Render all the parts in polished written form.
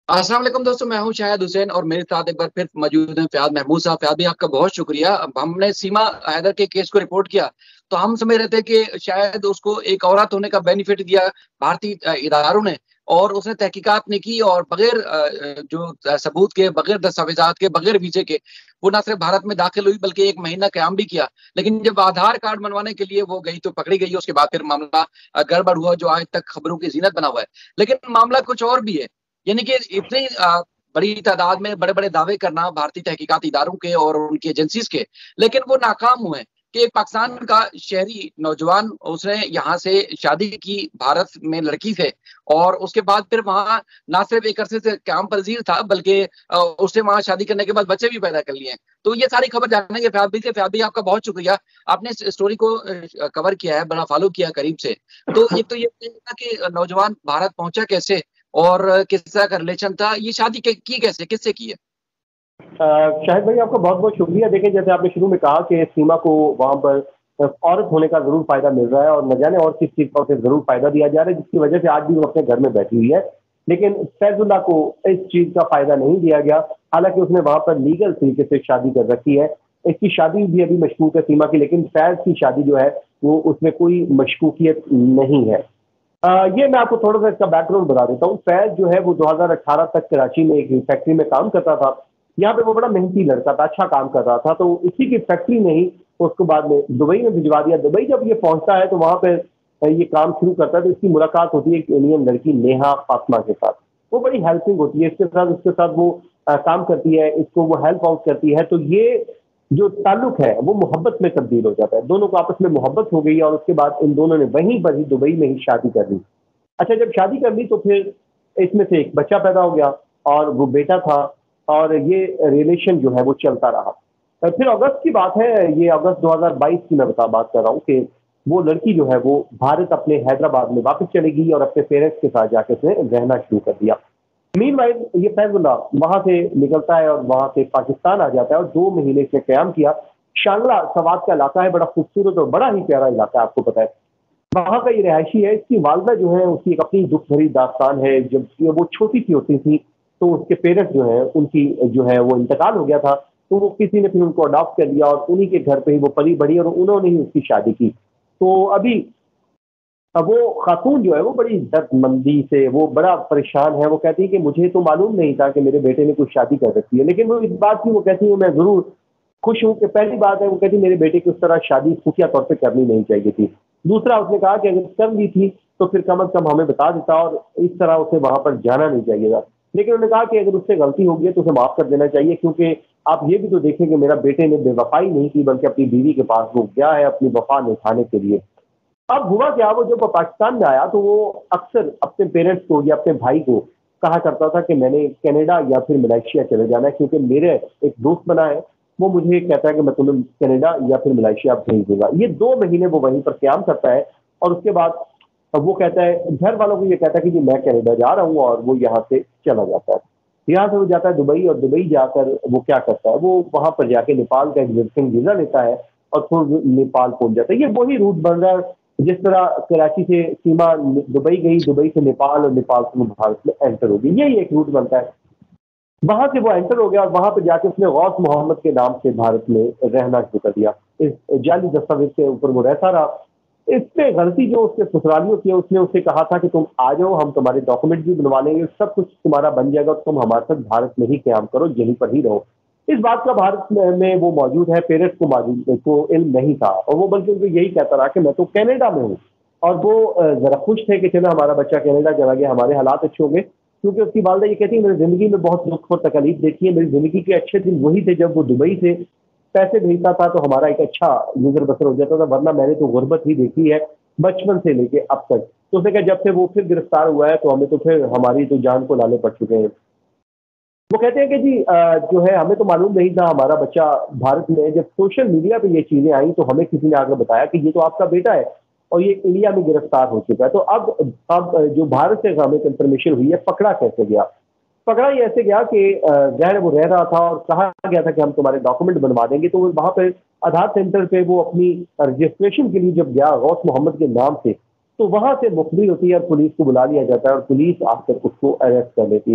अस्सलाम वालेकुम दोस्तों, मैं हूं शाहिद हुसैन और मेरे साथ एक बार फिर मौजूद हैं फ़याद महमूद साहब। फ़याद भाई, आपका बहुत शुक्रिया। अब हमने सीमा हैदर के केस को रिपोर्ट किया, तो हम समझ रहे थे कि शायद उसको एक औरत होने का बेनिफिट दिया भारतीय इदारों ने, और उसने तहकीकात नहीं की और बगैर जो सबूत के, बगैर दस्तावेजात के, बगैर वीजे के वो ना सिर्फ भारत में दाखिल हुई बल्कि 1 महीना क़याम भी किया। लेकिन जब आधार कार्ड बनवाने के लिए वो गई तो पकड़ी गई। उसके बाद फिर मामला गड़बड़ हुआ, जो आज तक खबरों की ज़ीनत बना हुआ है। लेकिन मामला कुछ और भी है, यानी कि इतनी बड़ी तादाद में बड़े-बड़े दावे करना भारतीय तहकीकाती इदारों के और उनकी एजेंसीज के, लेकिन वो नाकाम हुए कि एक पाकिस्तान का शहरी नौजवान, उसने यहाँ से शादी की भारत में लड़की से, और उसके बाद फिर वहाँ ना सिर्फ एक अरसे से क़याम पज़ीर था बल्कि उसने वहाँ शादी करने के बाद बच्चे भी पैदा कर लिए हैं। तो ये सारी खबर जानेंगे फ़याद भाई से। फ़याद भाई, आपका बहुत शुक्रिया, आपने इस स्टोरी को कवर किया है, बड़ा फॉलो किया है करीब से। तो एक तो ये था कि नौजवान भारत पहुँचा कैसे और किस तरह का रिलेशन था, ये शादी की कैसे, किससे की है? शाहिद भाई, आपका बहुत-बहुत शुक्रिया। देखिए, जैसे आपने शुरू में कहा कि सीमा को वहाँ पर औरत होने का ज़रूर फ़ायदा मिल रहा है और न जाने और किस चीज़ का उसे ज़रूर फ़ायदा दिया जा रहा है, जिसकी वजह से आज भी वो अपने घर में बैठी हुई है। लेकिन फैज़ुल्लाह को इस चीज़ का फ़ायदा नहीं दिया गया, हालाँकि उसने वहाँ पर लीगल तरीके से शादी कर रखी है। इसकी शादी भी अभी मशकूक है सीमा की, लेकिन फैज़ की शादी जो है, वो उसमें कोई मशकूकियत नहीं है। ये मैं आपको थोड़ा-सा इसका बैकग्राउंड बता देता हूँ। फैज़ जो है वो 2018 तक कराची में एक फैक्ट्री में काम करता था। यहाँ पे वो बड़ा मेहनती लड़का था, अच्छा काम कर रहा था, तो इसी की फैक्ट्री में ही उसको बाद में दुबई में भिजवा दिया। दुबई जब ये पहुँचता है तो वहाँ पे ये काम शुरू करता है, तो इसकी मुलाकात होती है एक इंडियन लड़की नेहा फातिमा के साथ। वो बड़ी हेल्पिंग होती है, इसके साथ वो काम करती है, इसको वो हेल्प आउट करती है, तो ये जो ताल्लुक है वो मोहब्बत में तब्दील हो जाता है। दोनों को आपस में मोहब्बत हो गई और उसके बाद इन दोनों ने वहीं पर ही दुबई में ही शादी कर ली। अच्छा, जब शादी कर ली तो फिर इसमें से एक बच्चा पैदा हो गया और वो बेटा था और ये रिलेशन जो है वो चलता रहा। फिर अगस्त की बात है, ये अगस्त 2022 की मैं बात कर रहा हूँ कि वो लड़की जो है वो भारत अपने हैदराबाद में वापस चली गई और अपने पेरेंट्स के साथ जाके उसने रहना शुरू कर दिया। मीनवाइल ये फैज़ुल्लाह वहाँ से निकलता है और वहाँ से पाकिस्तान आ जाता है और 2 महीने इसने क़याम किया। शांगला सवात का इलाका है, बड़ा खूबसूरत और बड़ा ही प्यारा इलाका है, आपको पता है। वहाँ का ये रिहायशी है, इसकी वालिदा जो है उसकी एक अपनी दुःख भरी दास्तान है। जब वो छोटी-सी होती थी, तो उसके पेरेंट्स जो हैं, उनकी जो है वो इंतकाल हो गया था, तो वो किसी ने फिर उनको अडॉप्ट कर लिया और उन्हीं के घर पे ही वो पली-बढ़ी और उन्होंने ही उसकी शादी की। तो अभी अब वो खातून जो है वो बड़ी दर्दमंदी से वो बड़ा परेशान है। वो कहती है कि मुझे तो मालूम नहीं था कि मेरे बेटे ने कुछ शादी कर रखी है। लेकिन वो इस बात की वो कहती है मैं ज़रूर खुश हूँ कि पहली बात है वो कहती है मेरे बेटे की उस तरह शादी खुफिया तौर पे करनी नहीं चाहिए थी। दूसरा उसने कहा कि अगर कर ली थी तो फिर कम से कम हमें बता देता और इस तरह उसे वहाँ पर जाना नहीं चाहिए था। लेकिन उन्होंने कहा कि अगर उससे गलती हो गई है तो उसे माफ़ कर देना चाहिए, क्योंकि आप ये भी तो देखें कि मेरा बेटे ने बेवफ़ाई नहीं की बल्कि अपनी बीवी के पास वो गया है अपनी वफ़ा निभाने के लिए। अब हुआ क्या, वो जब वो पाकिस्तान में आया तो वो अक्सर अपने पेरेंट्स को या अपने भाई को कहा करता था कि मैंने कनाडा या फिर मलेशिया चले जाना है, क्योंकि मेरे एक दोस्त बना है, वो मुझे कहता है कि मैं तुम्हें कनाडा या फिर मलेशिया भेज दूँगा। ये 2 महीने वो वहीं पर क़याम करता है और उसके बाद वो कहता है घर वालों को ये कहता है कि जी मैं कनाडा जा रहा हूँ और वो यहाँ से चला जाता है। यहाँ से वो जाता है दुबई और दुबई जाकर वो क्या करता है, वो वहाँ पर जाके नेपाल का एक विज़िटिंग वीज़ा लेता है और फिर नेपाल पहुँच जाता है। ये वही रूट बन रहा है जिस तरह कराची से सीमा दुबई गई, दुबई से नेपाल और नेपाल से वो भारत में एंटर हो गई। यही एक रूट बनता है। वहाँ से वो एंटर हो गया और वहाँ पे जाके उसने गौस मोहम्मद के नाम से भारत में रहना शुरू कर दिया। इस जाली दस्तावेज़ के ऊपर वो रहता रहा। इसमें गलती जो उसके ससुरालियों की है, उसने उससे कहा था कि तुम आ जाओ, हम तुम्हारे डॉक्यूमेंट भी बनवा लेंगे, सब कुछ तुम्हारा बन जाएगा, तुम हमारे साथ भारत में ही क़याम करो, यहीं पर ही रहो। इस बात का भारत में वो मौजूद है, पेरेंट्स को मौजूद को इल्म नहीं था और वो बल्कि उनको यही कहता रहा कि मैं तो कनाडा में हूँ। और वो ज़रा खुश थे कि चलो हमारा बच्चा कनाडा चला गया, हमारे हालात अच्छे हो गए। क्योंकि उसकी वालिदा ये कहती है मैंने ज़िंदगी में बहुत दुःख और तकलीफ देखी है, मेरी ज़िंदगी के अच्छे दिन वही थे जब वो दुबई से पैसे भेजता था तो हमारा एक अच्छा गुज़र-बसर हो जाता था, वरना मैंने तो गुर्बत ही देखी है बचपन से लेके अब तक। तो उसने कहा जब से वो फिर गिरफ्तार हुआ है तो हमें तो फिर हमारी तो जान को लाले पड़ चुके हैं। वो कहते हैं कि जी जो है हमें तो मालूम नहीं था हमारा बच्चा भारत में है। जब सोशल मीडिया पे ये चीज़ें आई तो हमें किसी ने आके बताया कि ये तो आपका बेटा है और ये इंडिया में गिरफ्तार हो चुका है। तो अब जो भारत से हमें कंफर्मेशन हुई है, पकड़ा कैसे गया? पकड़ा ये ऐसे गया कि ज़ाहिर है वो रह रहा था और कहा गया था कि हम तुम्हारे डॉक्यूमेंट बनवा देंगे, तो वो वहाँ पे आधार सेंटर पे वो अपनी रजिस्ट्रेशन के लिए जब गया गौस मोहम्मद के नाम से, तो वहाँ से मुखबिर होती है और पुलिस को बुला लिया जाता है और पुलिस आकर उसको अरेस्ट कर लेती है।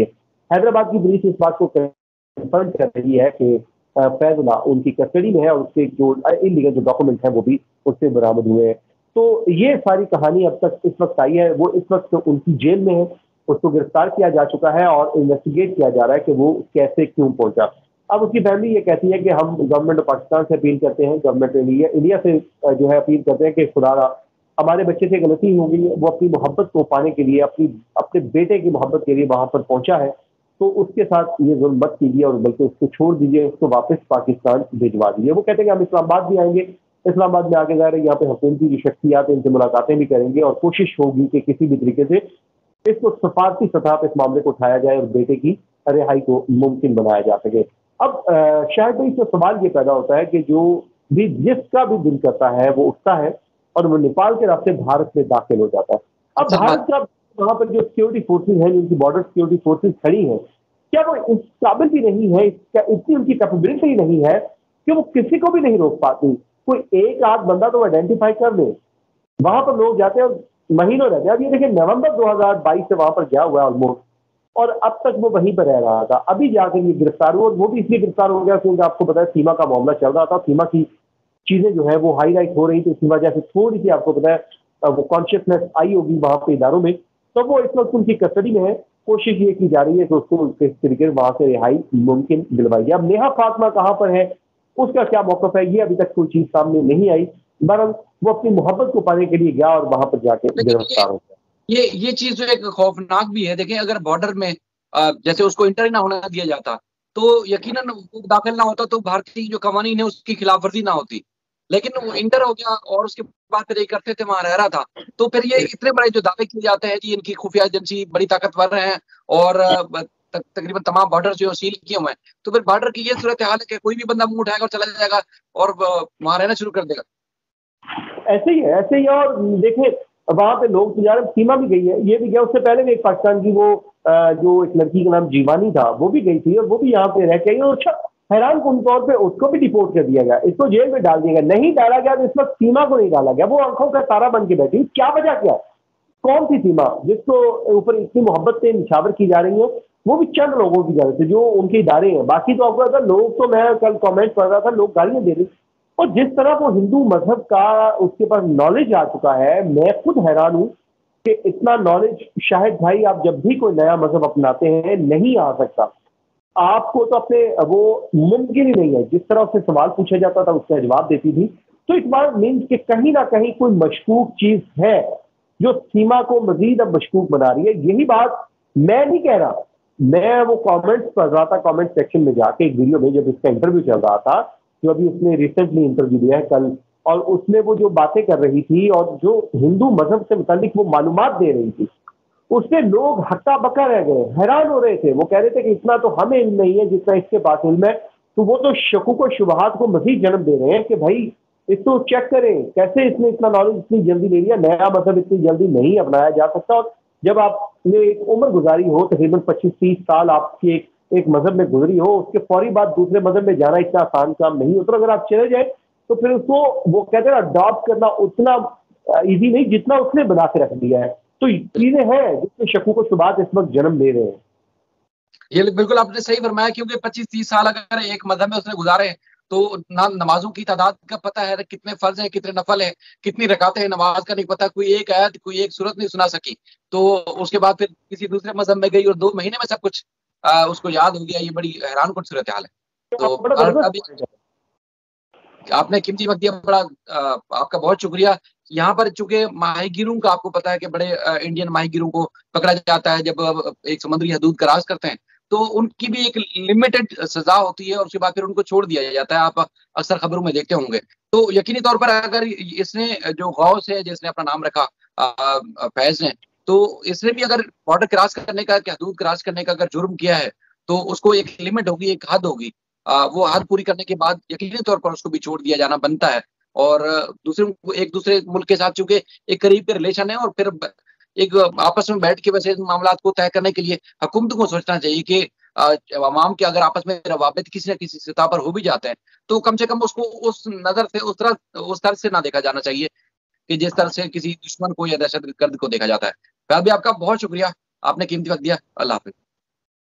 हैदराबाद की पुलिस इस बात को कंफर्म कर रही है कि फैजुल्लाह उनकी कस्टडी में है और उसके जो इलीगल जो डॉक्यूमेंट है वो भी उससे बरामद हुए हैं। तो ये सारी कहानी अब तक इस वक्त आई है। वो इस वक्त उनकी जेल में है, उसको गिरफ्तार किया जा चुका है और इन्वेस्टिगेट किया जा रहा है कि वो कैसे क्यों पहुंचा। अब उसकी फैमिली ये कहती है कि हम गवर्नमेंट ऑफ पाकिस्तान से अपील करते हैं, गवर्नमेंट इंडिया से जो है अपील करते हैं कि खुदा हमारे बच्चे से गलती हो गई है, वो अपनी मोहब्बत को पाने के लिए अपने बेटे की मोहब्बत के लिए वहां पर पहुंचा है, तो उसके साथ ये जुल्म मत कीजिए और बल्कि उसको छोड़ दीजिए, उसको वापस पाकिस्तान भिजवा दीजिए। वो कहते हैं कि हम इस्लामाबाद भी आएंगे, इस्लामाबाद में आके जा रहे हैं, यहाँ पे हुकूमती जो शख्सियात है इनसे मुलाकातें भी करेंगे और कोशिश होगी कि किसी भी तरीके से इसको सफारती सतह पर इस मामले को उठाया जाए और बेटे की रिहाई को मुमकिन बनाया जा सके। अब शायद भाई तो सवाल ये पैदा होता है कि जो भी जिसका भी दिल करता है वो उठता है और वो नेपाल के रास्ते भारत में दाखिल हो जाता है। अब भारत का वहां पर जो सिक्योरिटी फोर्सेज हैं, जिनकी बॉर्डर सिक्योरिटी फोर्सेज खड़ी हैं, क्या वो इस काबिल भी नहीं है, इतनी उनकी कैपेबिलिटी नहीं है कि वो किसी को भी नहीं रोक पाती। कोई एक आध बंदा तो आइडेंटिफाई कर ले, वहां पर लोग जाते हैं और महीनों रहते हैं। अब ये देखिए नवंबर 2022 से वहां पर गया हुआ है ऑलमोस्ट, और अब तक वो वहीं पर रह रहा था। अभी जाकर ये गिरफ्तार हुआ और वो भी इसलिए गिरफ्तार हो गया क्योंकि आपको पता है सीमा का मामला चल रहा था, सीमा की चीजें जो है वो हाईलाइट हो रही थी, इसी वजह से थोड़ी सी आपको पता है वो कॉन्शियसनेस आई होगी वहां पे इदारों में। तो वो इस वक्त उनकी कस्टडी में है, कोशिश ये की जा रही है कि उसको किस तरीके से वहां से रिहाई मुमकिन दिलवाई जाए। अब नेहा फातिमा कहाँ पर है, उसका क्या मौकफ है, ये अभी तक कोई चीज सामने नहीं आई। बहरहाल वो अपनी मोहब्बत को पाने के लिए गया और वहां पर जाके गिरफ्तार हो गया। ये चीज जो एक खौफनाक भी है। देखिए अगर बॉर्डर में जैसे उसको इंटर ही ना होने दिया जाता तो यकीनन वो दाखिल ना होता तो भारतीय जो कवानीन है उसकी खिलाफ वर्जी ना होती, लेकिन वो इंटर हो गया और उसके बाद फिर ये करते थे वहां रह रहा था। तो फिर ये इतने बड़े जो दावे किए जाते हैं कि इनकी खुफिया एजेंसी बड़ी ताकतवर है और तकरीबन तमाम बॉर्डर जो सील किए हुए हैं, तो फिर बॉर्डर की ये सूरत हाल है कि कोई भी बंदा मुंह उठाएगा और चला जाएगा और वहां रहना शुरू कर देगा। ऐसे ही है, ऐसे ही है। और देखें वहां पे लोग तजारत सीमा भी गई है, ये भी गया, उससे पहले भी एक पाकिस्तान की वो जो एक लड़की का नाम जीवानी था वो भी गई थी और वो भी यहाँ पे रह के आई। और अच्छा हैरान कन तौर पे उसको भी डिपोर्ट कर दिया गया, इसको जेल में डाल दिया गया। नहीं डाला गया तो इस वक्त सीमा को नहीं डाला गया, वो आंखों का तारा बन के बैठी। क्या वजह क्या, कौन सी सीमा जिसको ऊपर इतनी मोहब्बत से निछावर की जा रही है, वो भी चंद लोगों की जा रही थी जो उनके इदारे हैं। बाकी तो आपको पता लोग, तो मैं कल कमेंट कर रहा था, लोग गालियां दे रहे। और जिस तरह वो हिंदू मजहब का उसके पास नॉलेज आ चुका है, मैं खुद हैरान हूं कि इतना नॉलेज शायद भाई आप जब भी कोई नया मजहब अपनाते हैं नहीं आ सकता। आपको तो अपने वो मुमकिन ही नहीं है। जिस तरह उससे सवाल पूछा जाता था उसका जवाब देती थी। तो इस बार मीन्स कि कहीं ना कहीं कोई मशकूक चीज है जो सीमा को मजीद अब मशकूक बना रही है। यही बात मैं नहीं कह रहा, मैं वो कमेंट्स पढ़ रहा था, कमेंट सेक्शन में जाके एक वीडियो में जब इसका इंटरव्यू चल रहा था, जो अभी उसने रिसेंटली इंटरव्यू दिया है कल, और उसमें वो जो बातें कर रही थी और जो हिंदू मजहब से मुतालिक वो मालूमात दे रही थी, उससे लोग हक्का बक्का रह गए, हैरान हो रहे थे। वो कह रहे थे कि इतना तो हमें इल्म नहीं है जितना इसके पास इल्म है। तो वो तो शकूक और शुबहात को मजीद जन्म दे रहे हैं कि भाई इसको चेक करें कैसे इसने इतना नॉलेज इतनी जल्दी ले लिया। नया मजहब इतनी जल्दी नहीं अपनाया जा सकता। और जब आपने एक उम्र गुजारी हो तकरीबन 25-30 साल आपकी एक मजहब में गुजरी हो, उसके फौरी बाद दूसरे मजहब में जाना इतना आसान काम नहीं होता। अगर आप चले जाए तो फिर उसको वो कहते हैं अडॉप्ट करना उतना ईजी नहीं जितना उसने बना के रख दिया है। तो चीजें हैं जिसमें शकूक और शुबहात इस वक्त जन्म ले रहे हैं। ये बिल्कुल आपने सही फरमाया, क्योंकि 25-30 साल अगर एक मजहब में उसने गुजारे तो ना नमाजों की तादाद का पता है, कितने फर्ज हैं, कितने नफल है, कितनी रकातें हैं नमाज का नहीं पता, कोई एक आयत कोई एक सूरत नहीं सुना सकी। तो उसके बाद फिर किसी दूसरे मजहब में गई और 2 महीने में सब कुछ उसको याद हो गया। ये बड़ी हैरान कुन सूरत हाल है। तो अभी आपने कीमती वक्त दिया, बड़ा आपका बहुत शुक्रिया। यहाँ पर चूंकि माहीगीरों का आपको पता है कि बड़े इंडियन माहीगीरों को पकड़ा जाता है जब एक समुद्री हदूद क्रॉस करते हैं, तो उनकी भी एक लिमिटेड सजा होती है और उसके बाद फिर उनको छोड़ दिया जाता है। आप अक्सर खबरों में देखते होंगे। तो यकीनी तौर पर अगर इसने जो गौस है जिसने अपना नाम रखा फैज ने, तो इसने भी अगर बॉर्डर क्रॉस करने का, हदूद क्रॉस करने का अगर जुर्म किया है तो उसको एक लिमिट होगी, एक हद होगी। वो हद पूरी करने के बाद यकीनी तौर पर उसको भी छोड़ दिया जाना बनता है। और एक दूसरे मुल्क के साथ चूंकि एक करीब के रिलेशन है, और फिर एक आपस में बैठ के वैसे मामला को तय करने के लिए हुकूमत को सोचना चाहिए कि अवाम के अगर आपस में रवाबित किसी न किसी सतह पर हो भी जाते हैं तो कम से कम उसको उस नजर से उस तरह से ना देखा जाना चाहिए कि जिस तरह से किसी दुश्मन को या दहशतगर्द को देखा जाता है। फिर भी आपका बहुत शुक्रिया, आपने कीमती वक्त दिया। अल्लाह हाफिज।